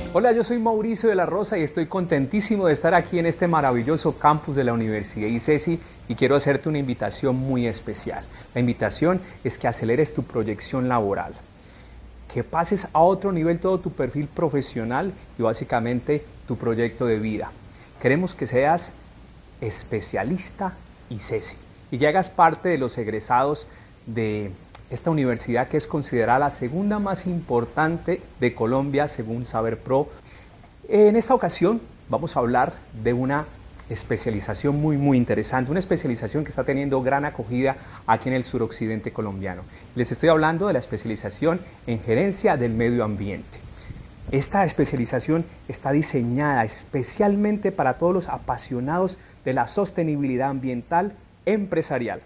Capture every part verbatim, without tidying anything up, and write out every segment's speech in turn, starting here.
Hola, yo soy Mauricio de la Rosa y estoy contentísimo de estar aquí en este maravilloso campus de la Universidad ICESI y quiero hacerte una invitación muy especial. La invitación es que aceleres tu proyección laboral, que pases a otro nivel todo tu perfil profesional y básicamente tu proyecto de vida. Queremos que seas especialista ICESI y que hagas parte de los egresados de esta universidad que es considerada la segunda más importante de Colombia según SaberPro. En esta ocasión vamos a hablar de una especialización muy muy interesante, una especialización que está teniendo gran acogida aquí en el suroccidente colombiano. Les estoy hablando de la especialización en gerencia del medio ambiente. Esta especialización está diseñada especialmente para todos los apasionados de la sostenibilidad ambiental empresarial.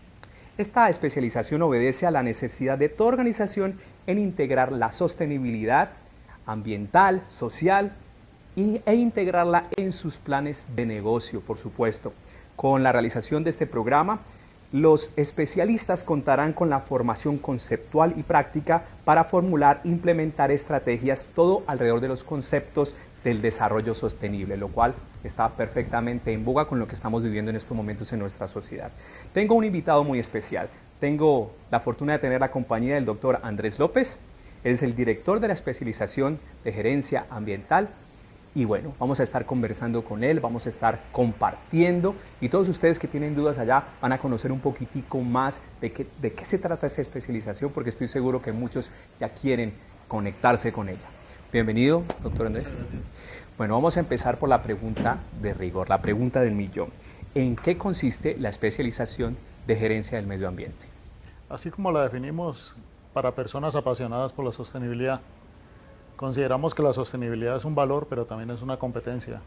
Esta especialización obedece a la necesidad de toda organización en integrar la sostenibilidad ambiental, social y, e integrarla en sus planes de negocio, por supuesto. Con la realización de este programa, los especialistas contarán con la formación conceptual y práctica para formular e implementar estrategias, todo alrededor de los conceptos del desarrollo sostenible, lo cual está perfectamente en boga con lo que estamos viviendo en estos momentos en nuestra sociedad. Tengo un invitado muy especial. Tengo la fortuna de tener la compañía del doctor Andrés López. Él es el director de la especialización de gerencia ambiental. Y bueno, vamos a estar conversando con él, vamos a estar compartiendo y todos ustedes que tienen dudas allá van a conocer un poquitico más de qué, de qué se trata esta especialización, porque estoy seguro que muchos ya quieren conectarse con ella. Bienvenido, doctor Andrés. Bueno, vamos a empezar por la pregunta de rigor, la pregunta del millón. ¿En qué consiste la especialización de gerencia del medio ambiente? Así como la definimos para personas apasionadas por la sostenibilidad, consideramos que la sostenibilidad es un valor, pero también es una competencia.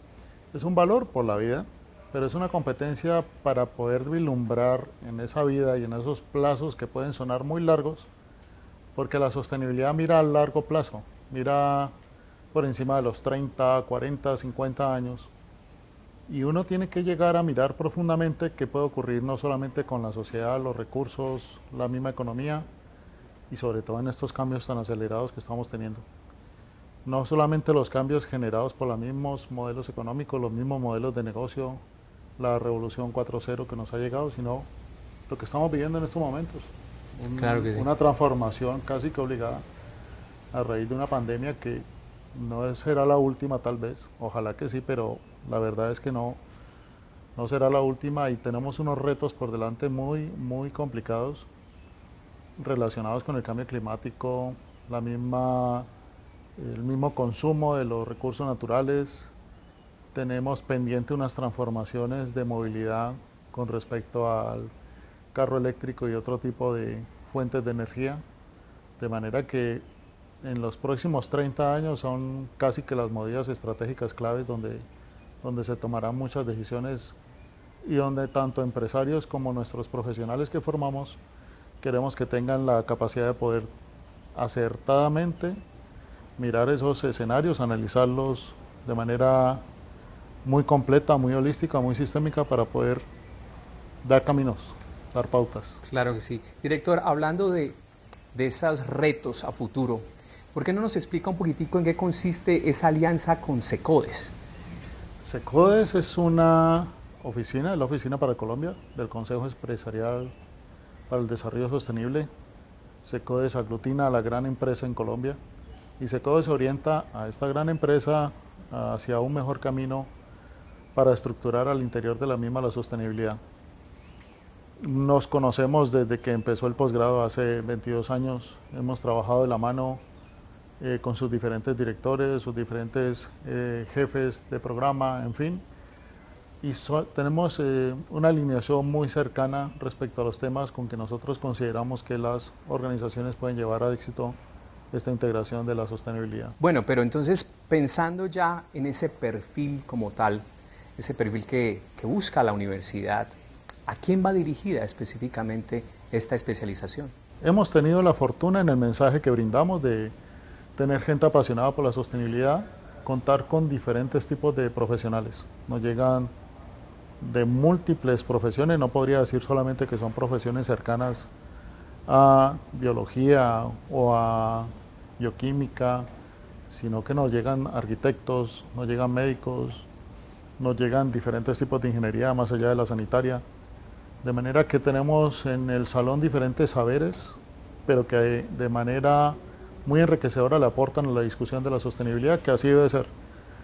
Es un valor por la vida, pero es una competencia para poder vislumbrar en esa vida y en esos plazos que pueden sonar muy largos, porque la sostenibilidad mira a largo plazo, mira por encima de los treinta, cuarenta, cincuenta años, y uno tiene que llegar a mirar profundamente qué puede ocurrir no solamente con la sociedad, los recursos, la misma economía, y sobre todo en estos cambios tan acelerados que estamos teniendo. No solamente los cambios generados por los mismos modelos económicos, los mismos modelos de negocio, la revolución cuatro punto cero que nos ha llegado, sino lo que estamos viviendo en estos momentos. Un, Claro que sí. Una transformación casi que obligada a raíz de una pandemia que no será la última tal vez, ojalá que sí, pero la verdad es que no, no será la última y tenemos unos retos por delante muy, muy complicados relacionados con el cambio climático, la misma... el mismo consumo de los recursos naturales. Tenemos pendiente unas transformaciones de movilidad con respecto al carro eléctrico y otro tipo de fuentes de energía, de manera que en los próximos treinta años son casi que las medidas estratégicas claves donde, donde se tomarán muchas decisiones y donde tanto empresarios como nuestros profesionales que formamos queremos que tengan la capacidad de poder acertadamente mirar esos escenarios, analizarlos de manera muy completa, muy holística, muy sistémica para poder dar caminos, dar pautas. Claro que sí. Director, hablando de, de esos retos a futuro, ¿por qué no nos explica un poquitico en qué consiste esa alianza con SECODES? SECODES es una oficina, es la Oficina para Colombia del Consejo Empresarial para el Desarrollo Sostenible. SECODES aglutina a la gran empresa en Colombia y SECODES orienta a esta gran empresa hacia un mejor camino para estructurar al interior de la misma la sostenibilidad. Nos conocemos desde que empezó el posgrado hace veintidós años, hemos trabajado de la mano eh, con sus diferentes directores, sus diferentes eh, jefes de programa, en fin, y so, tenemos eh, una alineación muy cercana respecto a los temas con que nosotros consideramos que las organizaciones pueden llevar a éxito esta integración de la sostenibilidad. Bueno, pero entonces pensando ya en ese perfil como tal, ese perfil que, que busca la universidad, ¿a quién va dirigida específicamente esta especialización? Hemos tenido la fortuna en el mensaje que brindamos de tener gente apasionada por la sostenibilidad, contar con diferentes tipos de profesionales. Nos llegan de múltiples profesiones, no podría decir solamente que son profesiones cercanas a biología o a bioquímica, sino que nos llegan arquitectos, nos llegan médicos, nos llegan diferentes tipos de ingeniería más allá de la sanitaria, de manera que tenemos en el salón diferentes saberes, pero que de manera muy enriquecedora le aportan a la discusión de la sostenibilidad, que así debe ser.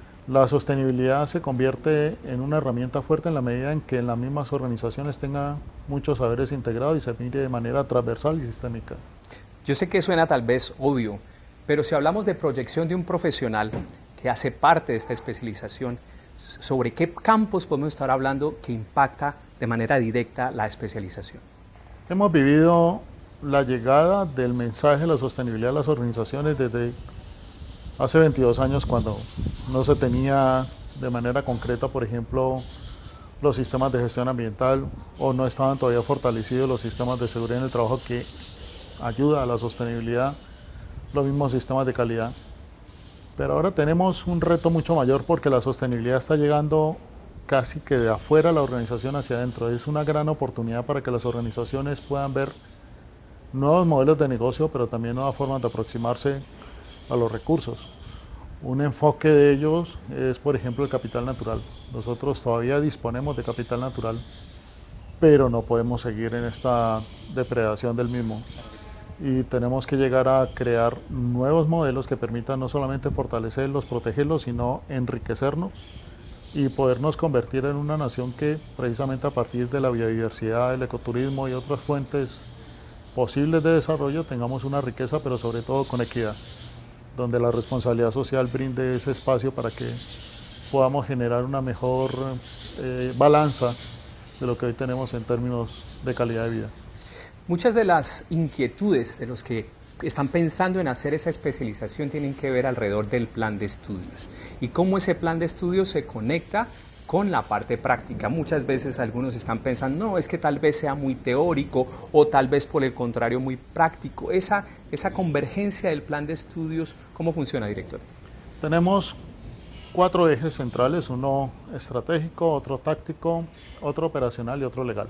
La sostenibilidad se convierte en una herramienta fuerte en la medida en que en las mismas organizaciones tengan muchos saberes integrados y se mire de manera transversal y sistémica. Yo sé que suena tal vez obvio, pero si hablamos de proyección de un profesional que hace parte de esta especialización, ¿sobre qué campos podemos estar hablando que impacta de manera directa la especialización? Hemos vivido la llegada del mensaje de la sostenibilidad a las organizaciones desde hace veintidós años, cuando no se tenía de manera concreta, por ejemplo, los sistemas de gestión ambiental, o no estaban todavía fortalecidos los sistemas de seguridad en el trabajo que ayuda a la sostenibilidad, los mismos sistemas de calidad. Pero ahora tenemos un reto mucho mayor porque la sostenibilidad está llegando casi que de afuera de la organización hacia adentro. Es una gran oportunidad para que las organizaciones puedan ver nuevos modelos de negocio, pero también nuevas formas de aproximarse a los recursos. Un enfoque de ellos es, por ejemplo, el capital natural. Nosotros todavía disponemos de capital natural, pero no podemos seguir en esta depredación del mismo. Y tenemos que llegar a crear nuevos modelos que permitan no solamente fortalecerlos, protegerlos, sino enriquecernos y podernos convertir en una nación que, precisamente a partir de la biodiversidad, el ecoturismo y otras fuentes posibles de desarrollo, tengamos una riqueza, pero sobre todo con equidad, donde la responsabilidad social brinde ese espacio para que podamos generar una mejor eh, balanza de lo que hoy tenemos en términos de calidad de vida. Muchas de las inquietudes de los que están pensando en hacer esa especialización tienen que ver alrededor del plan de estudios y cómo ese plan de estudios se conecta con la parte práctica. Muchas veces algunos están pensando, no, es que tal vez sea muy teórico o tal vez por el contrario muy práctico. Esa, esa convergencia del plan de estudios, ¿cómo funciona, director? Tenemos cuatro ejes centrales, uno estratégico, otro táctico, otro operacional y otro legal.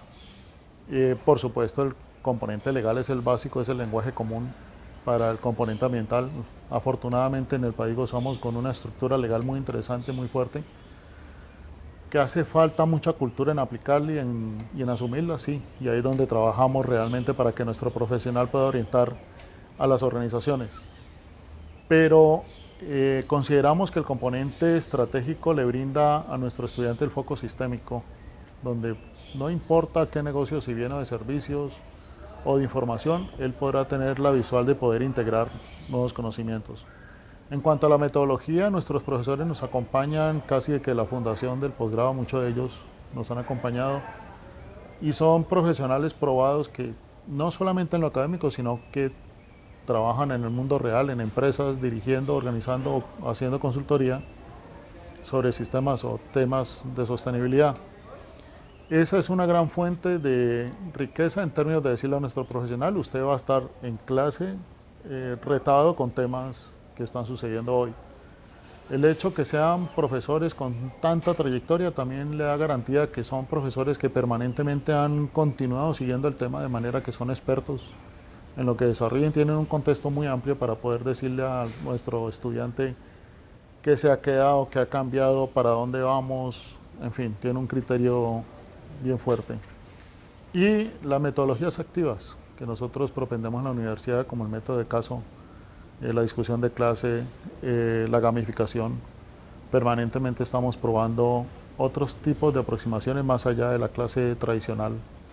Y por supuesto el componente legal es el básico, es el lenguaje común para el componente ambiental. Afortunadamente en el país gozamos con una estructura legal muy interesante, muy fuerte, que hace falta mucha cultura en aplicarla y en, y en asumirla, sí, y ahí es donde trabajamos realmente para que nuestro profesional pueda orientar a las organizaciones. Pero eh, consideramos que el componente estratégico le brinda a nuestro estudiante el foco sistémico, donde no importa qué negocio, si viene de servicios o de información, él podrá tener la visual de poder integrar nuevos conocimientos. En cuanto a la metodología, nuestros profesores nos acompañan casi de que la fundación del posgrado, muchos de ellos nos han acompañado y son profesionales probados que no solamente en lo académico, sino que trabajan en el mundo real, en empresas, dirigiendo, organizando o haciendo consultoría sobre sistemas o temas de sostenibilidad. Esa es una gran fuente de riqueza en términos de decirle a nuestro profesional, usted va a estar en clase eh, retado con temas que están sucediendo hoy. El hecho que sean profesores con tanta trayectoria también le da garantía que son profesores que permanentemente han continuado siguiendo el tema, de manera que son expertos en lo que desarrollan, tienen un contexto muy amplio para poder decirle a nuestro estudiante qué se ha quedado, qué ha cambiado, para dónde vamos, en fin, tiene un criterio bien fuerte. Y las metodologías activas que nosotros propendemos en la universidad, como el método de caso, eh, la discusión de clase, eh, la gamificación. Permanentemente estamos probando otros tipos de aproximaciones más allá de la clase tradicional.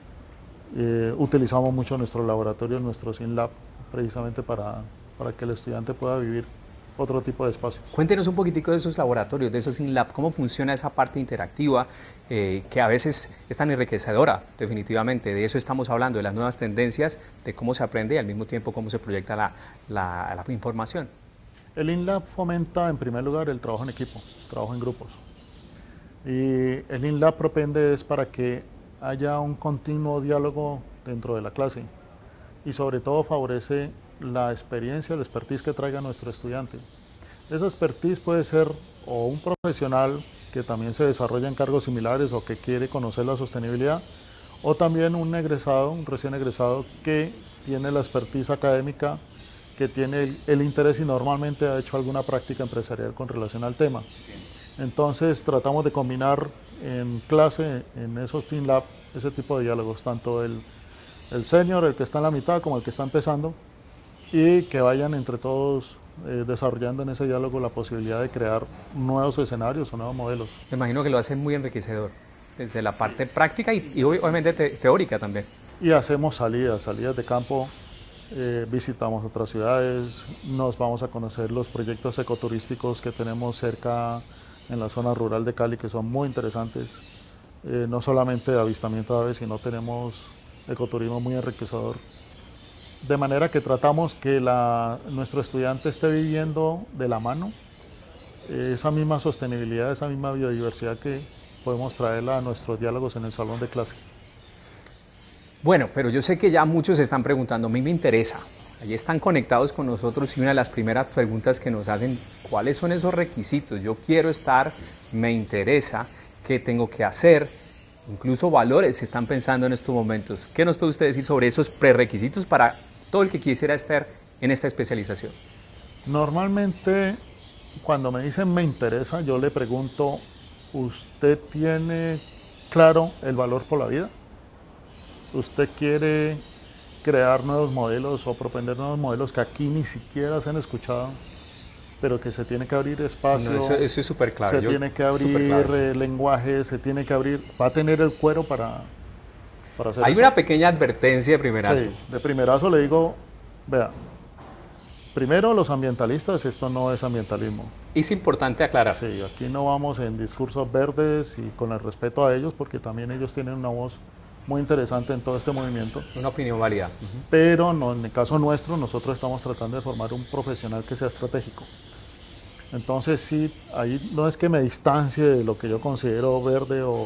Eh, utilizamos mucho nuestros laboratorios, nuestro SimLab, precisamente para, para que el estudiante pueda vivir otro tipo de espacio. Cuéntenos un poquitico de esos laboratorios, de esos SimLab, cómo funciona esa parte interactiva eh, que a veces es tan enriquecedora, definitivamente. De eso estamos hablando, de las nuevas tendencias, de cómo se aprende y al mismo tiempo cómo se proyecta la, la, la información. El InLab fomenta en primer lugar el trabajo en equipo, trabajo en grupos. Y el InLab propende es para que haya un continuo diálogo dentro de la clase y sobre todo favorece la experiencia, el expertise que traiga nuestro estudiante. Esa expertise puede ser o un profesional que también se desarrolla en cargos similares o que quiere conocer la sostenibilidad, o también un egresado, un recién egresado que tiene la expertise académica que tiene el, el interés y normalmente ha hecho alguna práctica empresarial con relación al tema. Entonces tratamos de combinar en clase, en esos Team Lab, ese tipo de diálogos, tanto el, el senior, el que está en la mitad, como el que está empezando, y que vayan entre todos eh, desarrollando en ese diálogo la posibilidad de crear nuevos escenarios o nuevos modelos. Me imagino que lo hacen muy enriquecedor, desde la parte práctica y, y obviamente te, teórica también. Y hacemos salidas, salidas de campo, eh, visitamos otras ciudades, nos vamos a conocer los proyectos ecoturísticos que tenemos cerca en la zona rural de Cali, que son muy interesantes, eh, no solamente de avistamiento de aves, sino tenemos ecoturismo muy enriquecedor. De manera que tratamos que la, nuestro estudiante esté viviendo de la mano eh, esa misma sostenibilidad, esa misma biodiversidad que podemos traerla a nuestros diálogos en el salón de clase. Bueno, pero yo sé que ya muchos se están preguntando, a mí me interesa, allí están conectados con nosotros y una de las primeras preguntas que nos hacen, ¿cuáles son esos requisitos? Yo quiero estar, me interesa, ¿qué tengo que hacer? Incluso valores se están pensando en estos momentos. ¿Qué nos puede usted decir sobre esos prerequisitos para todo el que quisiera estar en esta especialización? Normalmente, cuando me dicen me interesa, yo le pregunto, ¿usted tiene claro el valor por la vida? ¿Usted quiere crear nuevos modelos o propender nuevos modelos que aquí ni siquiera se han escuchado, pero que se tiene que abrir espacio? No, eso, eso es súper claro. Se Yo, tiene que abrir claro. eh, lenguaje, se tiene que abrir, va a tener el cuero para, para hacer Hay eso. una pequeña advertencia de primerazo. Sí, de primerazo le digo, vea, primero los ambientalistas, esto no es ambientalismo. Es importante aclarar. Sí, aquí no vamos en discursos verdes y con el respeto a ellos, porque también ellos tienen una voz muy interesante en todo este movimiento. Una opinión válida. Uh-huh. Pero no, en el caso nuestro, nosotros estamos tratando de formar un profesional que sea estratégico. Entonces sí, ahí no es que me distancie de lo que yo considero verde o,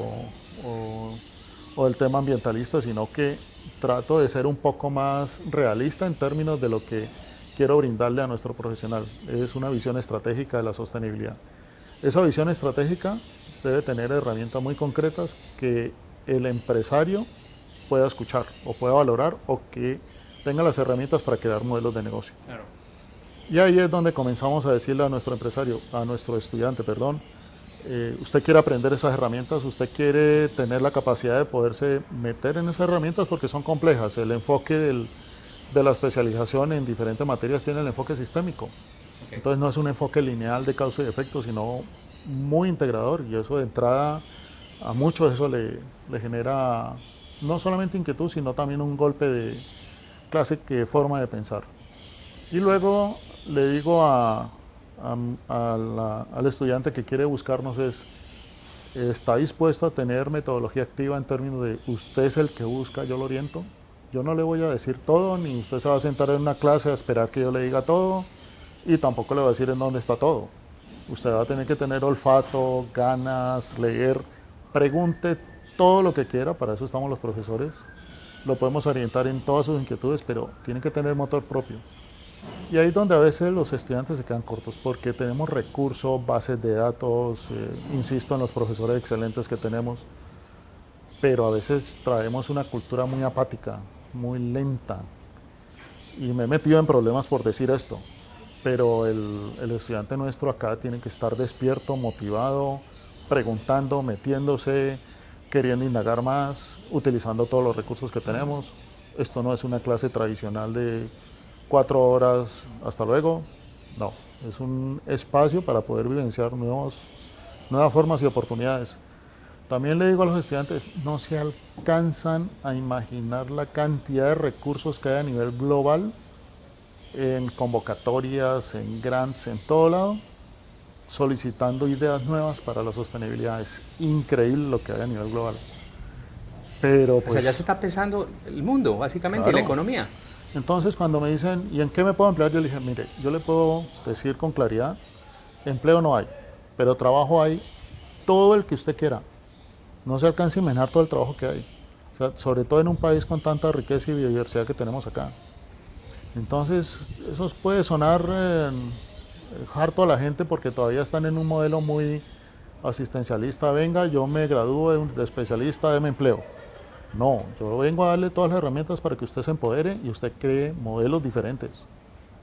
o, o el tema ambientalista, sino que trato de ser un poco más realista en términos de lo que quiero brindarle a nuestro profesional. Es una visión estratégica de la sostenibilidad. Esa visión estratégica debe tener herramientas muy concretas que el empresario pueda escuchar o pueda valorar o que tenga las herramientas para crear modelos de negocio. Claro. Y ahí es donde comenzamos a decirle a nuestro empresario, a nuestro estudiante, perdón, eh, usted quiere aprender esas herramientas, usted quiere tener la capacidad de poderse meter en esas herramientas porque son complejas. El enfoque del, de la especialización en diferentes materias tiene el enfoque sistémico. Okay. Entonces no es un enfoque lineal de causa y efecto, sino muy integrador, y eso de entrada a muchos eso le, le genera no solamente inquietud, sino también un golpe de clase que forma de pensar. Y luego le digo a, a, a la, al estudiante que quiere buscarnos es, ¿está dispuesto a tener metodología activa en términos de usted es el que busca, yo lo oriento? Yo no le voy a decir todo, ni usted se va a sentar en una clase a esperar que yo le diga todo, y tampoco le voy a decir en dónde está todo. Usted va a tener que tener olfato, ganas, leer, pregunte todo lo que quiera, para eso estamos los profesores, lo podemos orientar en todas sus inquietudes, pero tiene que tener motor propio. Y ahí es donde a veces los estudiantes se quedan cortos, porque tenemos recursos, bases de datos, eh, insisto en los profesores excelentes que tenemos, pero a veces traemos una cultura muy apática, muy lenta, y me he metido en problemas por decir esto, pero el, el estudiante nuestro acá tiene que estar despierto, motivado, preguntando, metiéndose, queriendo indagar más, utilizando todos los recursos que tenemos. Esto no es una clase tradicional de cuatro horas, hasta luego. No, es un espacio para poder vivenciar nuevos, nuevas formas y oportunidades. También le digo a los estudiantes, no se alcanzan a imaginar la cantidad de recursos que hay a nivel global, en convocatorias, en grants, en todo lado, solicitando ideas nuevas para la sostenibilidad. Es increíble lo que hay a nivel global. Pero, pues, o sea, ya se está pensando el mundo, básicamente, claro. Y la economía. Entonces, cuando me dicen, ¿y en qué me puedo emplear? Yo le dije, mire, yo le puedo decir con claridad, empleo no hay, pero trabajo hay todo el que usted quiera. No se alcanza a imaginar todo el trabajo que hay. O sea, sobre todo en un país con tanta riqueza y biodiversidad que tenemos acá. Entonces, eso puede sonar eh, harto a la gente porque todavía están en un modelo muy asistencialista. Venga, yo me gradúo de, un, de especialista, déme empleo. No, yo vengo a darle todas las herramientas para que usted se empodere y usted cree modelos diferentes.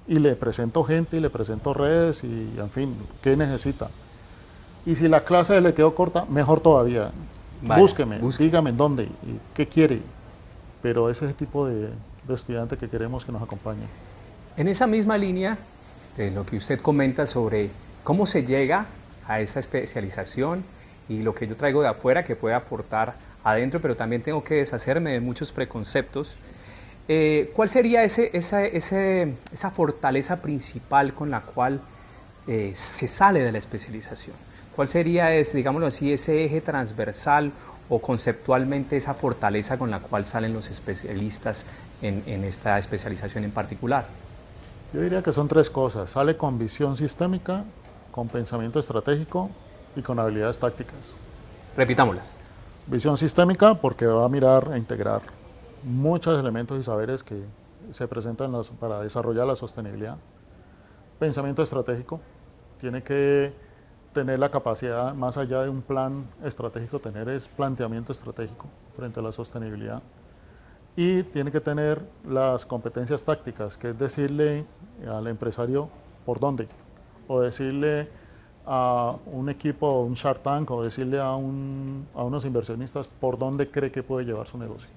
y le presento gente y le presento redes y, en fin, ¿qué necesita? Y si la clase le quedó corta, mejor todavía. Vaya, Búsqueme, busque. dígame en dónde y qué quiere. Pero ese es el tipo de, de estudiante que queremos que nos acompañe. En esa misma línea de lo que usted comenta sobre cómo se llega a esa especialización y lo que yo traigo de afuera que puede aportar adentro, pero también tengo que deshacerme de muchos preconceptos. Eh, ¿Cuál sería ese, esa, ese, esa fortaleza principal con la cual eh, se sale de la especialización? ¿Cuál sería, ese, digámoslo así, ese eje transversal o conceptualmente esa fortaleza con la cual salen los especialistas en, en esta especialización en particular? Yo diría que son tres cosas. Sale con visión sistémica, con pensamiento estratégico y con habilidades tácticas. Repitámoslas. Visión sistémica porque va a mirar e integrar muchos elementos y saberes que se presentan los, para desarrollar la sostenibilidad. Pensamiento estratégico, tiene que tener la capacidad, más allá de un plan estratégico, tener es planteamiento estratégico frente a la sostenibilidad. Y tiene que tener las competencias tácticas, que es decirle al empresario por dónde, o decirle a un equipo, o un Shark Tank, o decirle a, un, a unos inversionistas por dónde cree que puede llevar su negocio.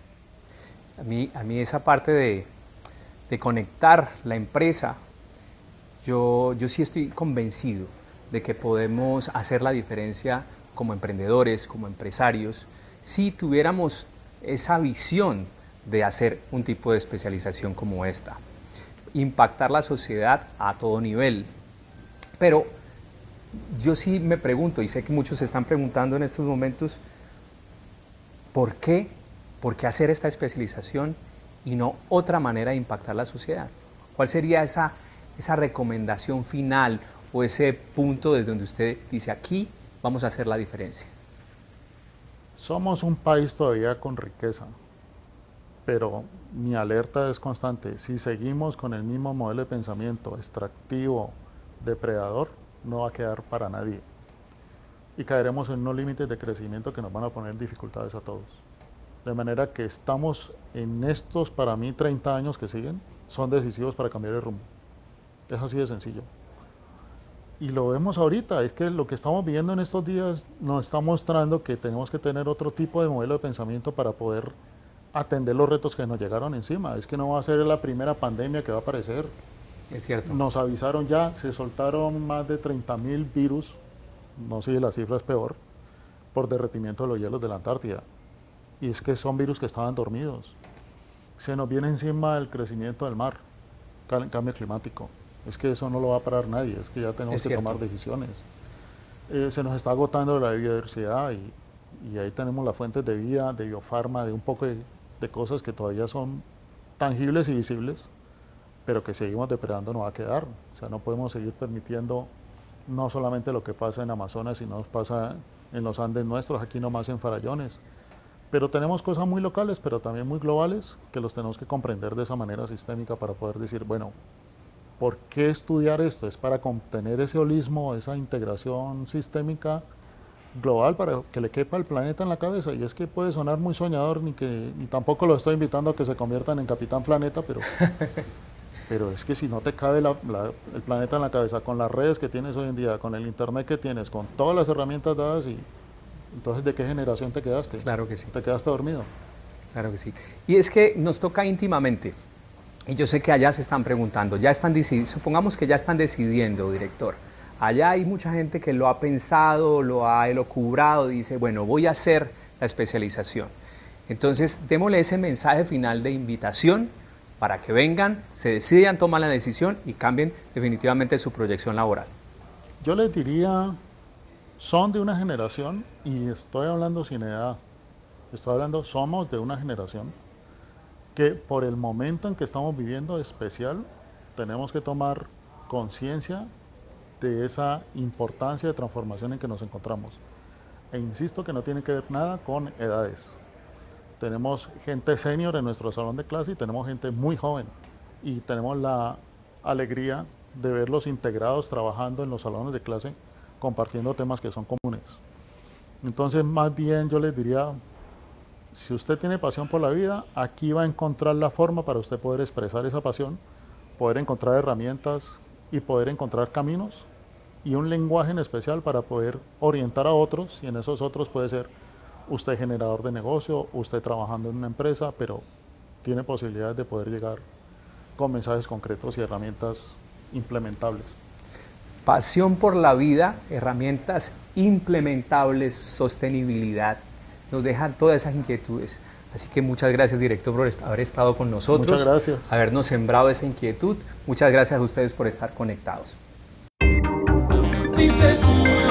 A mí, a mí esa parte de, de conectar la empresa, yo, yo sí estoy convencido de que podemos hacer la diferencia como emprendedores, como empresarios, si tuviéramos esa visión de hacer un tipo de especialización como esta, impactar la sociedad a todo nivel. Pero yo sí me pregunto, y sé que muchos se están preguntando en estos momentos, ¿por qué? ¿Por qué hacer esta especialización y no otra manera de impactar la sociedad? ¿Cuál sería esa, esa recomendación final o ese punto desde donde usted dice, aquí vamos a hacer la diferencia? Somos un país todavía con riqueza, pero mi alerta es constante. Si seguimos con el mismo modelo de pensamiento extractivo, depredador, no va a quedar para nadie. Y caeremos en unos límites de crecimiento que nos van a poner dificultades a todos. De manera que estamos en estos, para mí, treinta años que siguen, son decisivos para cambiar el rumbo. Es así de sencillo. Y lo vemos ahorita, es que lo que estamos viendo en estos días nos está mostrando que tenemos que tener otro tipo de modelo de pensamiento para poder atender los retos que nos llegaron encima. Es que no va a ser la primera pandemia que va a aparecer. Es cierto. Nos avisaron ya, se soltaron más de treinta mil virus, no sé si la cifra es peor, por derretimiento de los hielos de la Antártida. Y es que son virus que estaban dormidos. Se nos viene encima el crecimiento del mar, el cambio climático. Es que eso no lo va a parar nadie, es que ya tenemos Es que cierto. tomar decisiones. Eh, se nos está agotando la biodiversidad y, y ahí tenemos las fuentes de vida, de biofarma, de un poco de, de cosas que todavía son tangibles y visibles, pero que seguimos depredando no va a quedar. O sea, no podemos seguir permitiendo no solamente lo que pasa en Amazonas, sino nos pasa en los Andes nuestros, aquí nomás en Farallones. Pero tenemos cosas muy locales, pero también muy globales, que los tenemos que comprender de esa manera sistémica para poder decir, bueno, ¿por qué estudiar esto? Es para contener ese holismo, esa integración sistémica global para que le quepa el planeta en la cabeza. Y es que puede sonar muy soñador, ni que ni tampoco lo estoy invitando a que se conviertan en Capitán Planeta, pero, pero es que si no te cabe la, la, el planeta en la cabeza con las redes que tienes hoy en día, con el internet que tienes, con todas las herramientas dadas, y entonces ¿de qué generación te quedaste? Claro que sí. ¿Te quedaste dormido? Claro que sí. Y es que nos toca íntimamente. Y yo sé que allá se están preguntando, ya están decidiendo, supongamos que ya están decidiendo, director. Allá hay mucha gente que lo ha pensado, lo ha elucubrado, dice, bueno, voy a hacer la especialización. Entonces, démosle ese mensaje final de invitación para que vengan, se decidan, toman la decisión y cambien definitivamente su proyección laboral. Yo les diría, son de una generación, y estoy hablando sin edad, estoy hablando, somos de una generación que por el momento en que estamos viviendo especial, tenemos que tomar conciencia de esa importancia de transformación en que nos encontramos. E insisto que no tiene que ver nada con edades. Tenemos gente senior en nuestro salón de clase y tenemos gente muy joven. Y tenemos la alegría de verlos integrados trabajando en los salones de clase, compartiendo temas que son comunes. Entonces, más bien yo les diría, si usted tiene pasión por la vida, aquí va a encontrar la forma para usted poder expresar esa pasión, poder encontrar herramientas y poder encontrar caminos y un lenguaje en especial para poder orientar a otros, y en esos otros puede ser usted generador de negocio, usted trabajando en una empresa, pero tiene posibilidades de poder llegar con mensajes concretos y herramientas implementables. Pasión por la vida, herramientas implementables, sostenibilidad, nos dejan todas esas inquietudes. Así que muchas gracias, director, por haber estado con nosotros. Muchas gracias. Habernos sembrado esa inquietud. Muchas gracias a ustedes por estar conectados. Dices